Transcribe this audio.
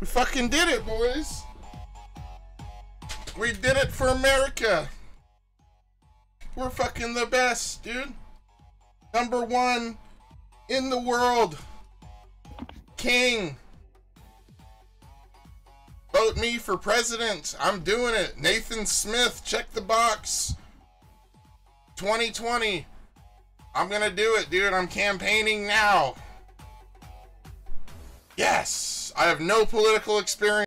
We fucking did it, boys. We did it for America. We're fucking the best, dude. #1 in the world. King. Vote me for president. I'm doing it. Nathan Smith, check the box. 2020. I'm gonna do it, dude. I'm campaigning now. Yes. I have no political experience.